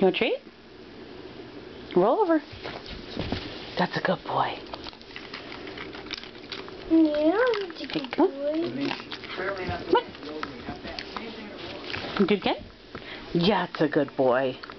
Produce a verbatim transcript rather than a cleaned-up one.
You want a treat? Roll over. That's a good boy. Yeah, that's a good Come boy. on. Do it again? Yeah, it's a good boy.